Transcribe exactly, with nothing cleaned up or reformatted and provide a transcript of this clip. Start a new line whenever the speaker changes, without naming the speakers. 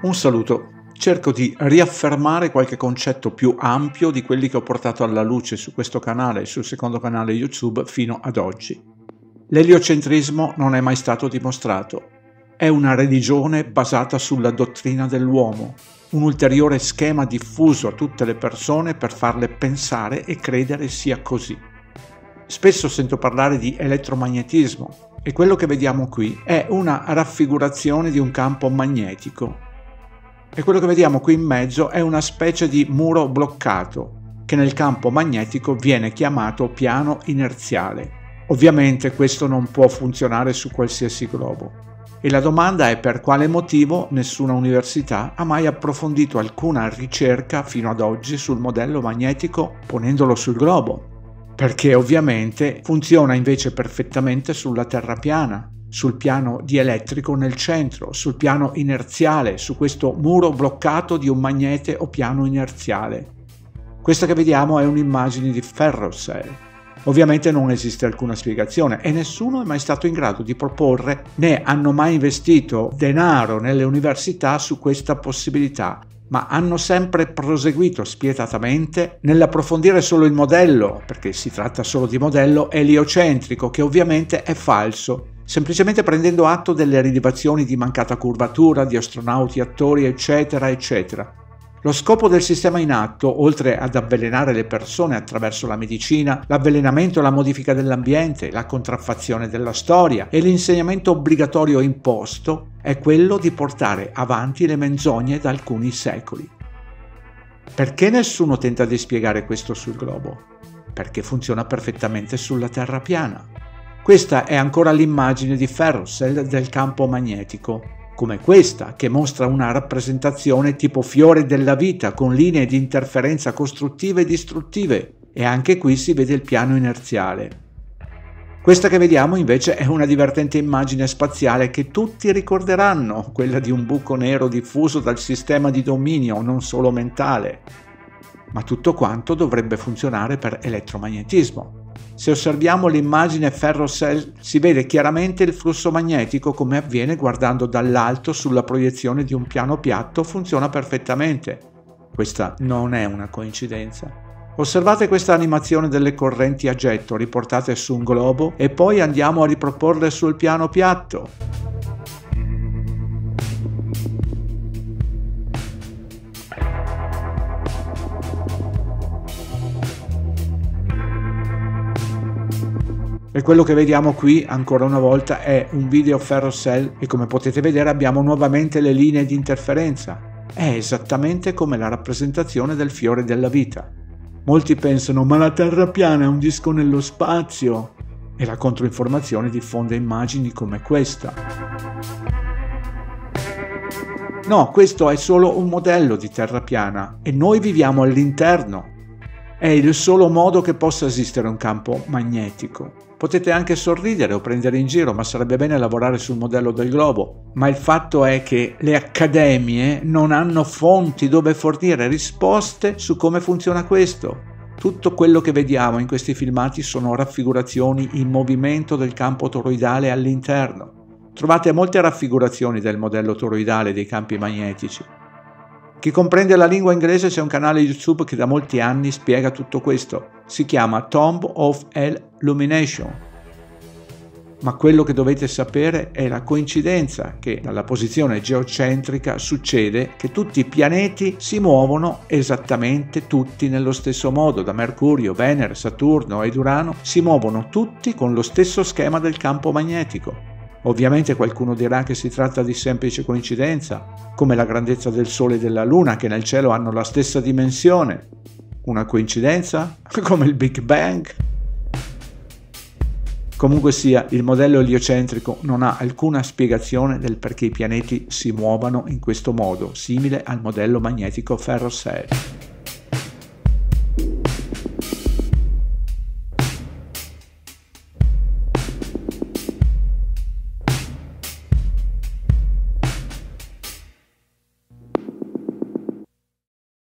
Un saluto. Cerco di riaffermare qualche concetto più ampio di quelli che ho portato alla luce su questo canale e sul secondo canale YouTube fino ad oggi. L'eliocentrismo non è mai stato dimostrato. È una religione basata sulla dottrina dell'uomo, un ulteriore schema diffuso a tutte le persone per farle pensare e credere sia così. Spesso sento parlare di elettromagnetismo e quello che vediamo qui è una raffigurazione di un campo magnetico. E quello che vediamo qui in mezzo è una specie di muro bloccato che nel campo magnetico viene chiamato piano inerziale. Ovviamente questo non può funzionare su qualsiasi globo. E la domanda è per quale motivo nessuna università ha mai approfondito alcuna ricerca fino ad oggi sul modello magnetico ponendolo sul globo. Perché ovviamente funziona invece perfettamente sulla terra piana, sul piano dielettrico nel centro, sul piano inerziale, su questo muro bloccato di un magnete o piano inerziale. Questa che vediamo è un'immagine di Ferrocell. Ovviamente non esiste alcuna spiegazione e nessuno è mai stato in grado di proporre né hanno mai investito denaro nelle università su questa possibilità, ma hanno sempre proseguito spietatamente nell'approfondire solo il modello, perché si tratta solo di modello eliocentrico, che ovviamente è falso, semplicemente prendendo atto delle rilevazioni di mancata curvatura, di astronauti, attori, eccetera, eccetera. Lo scopo del sistema in atto, oltre ad avvelenare le persone attraverso la medicina, l'avvelenamento e la modifica dell'ambiente, la contraffazione della storia e l'insegnamento obbligatorio imposto, è quello di portare avanti le menzogne da alcuni secoli. Perché nessuno tenta di spiegare questo sul globo? Perché funziona perfettamente sulla terra piana. Questa è ancora l'immagine di Ferrocell del campo magnetico, come questa che mostra una rappresentazione tipo fiore della vita con linee di interferenza costruttive e distruttive, e anche qui si vede il piano inerziale. Questa che vediamo invece è una divertente immagine spaziale che tutti ricorderanno, quella di un buco nero diffuso dal sistema di dominio non solo mentale. Ma tutto quanto dovrebbe funzionare per elettromagnetismo. Se osserviamo l'immagine Ferrocell si vede chiaramente il flusso magnetico come avviene guardando dall'alto sulla proiezione di un piano piatto, funziona perfettamente. Questa non è una coincidenza. Osservate questa animazione delle correnti a getto riportate su un globo e poi andiamo a riproporle sul piano piatto. E quello che vediamo qui ancora una volta è un video Ferrocell e come potete vedere abbiamo nuovamente le linee di interferenza. È esattamente come la rappresentazione del fiore della vita. Molti pensano ma la terra piana è un disco nello spazio e la controinformazione diffonde immagini come questa. No, questo è solo un modello di terra piana e noi viviamo all'interno. È il solo modo che possa esistere un campo magnetico. Potete anche sorridere o prendere in giro, ma sarebbe bene lavorare sul modello del globo. Ma il fatto è che le accademie non hanno fonti dove fornire risposte su come funziona questo. Tutto quello che vediamo in questi filmati sono raffigurazioni in movimento del campo toroidale all'interno. Trovate molte raffigurazioni del modello toroidale dei campi magnetici. Chi comprende la lingua inglese c'è un canale YouTube che da molti anni spiega tutto questo. Si chiama Tomb of Illumination. Ma quello che dovete sapere è la coincidenza che dalla posizione geocentrica succede che tutti i pianeti si muovono esattamente tutti nello stesso modo. Da Mercurio, Venere, Saturno ed Urano si muovono tutti con lo stesso schema del campo magnetico. Ovviamente qualcuno dirà che si tratta di semplice coincidenza, come la grandezza del Sole e della Luna che nel cielo hanno la stessa dimensione. Una coincidenza? Come il Big Bang? Comunque sia, il modello eliocentrico non ha alcuna spiegazione del perché i pianeti si muovano in questo modo, simile al modello magnetico Ferrocell.